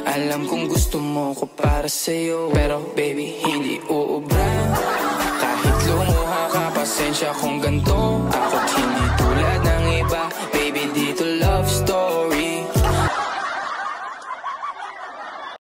Alam kong gusto mo ko para sa'yo, pero baby, hindi uubra. Kahit lumuha ka, pasensya kung ganto. Ako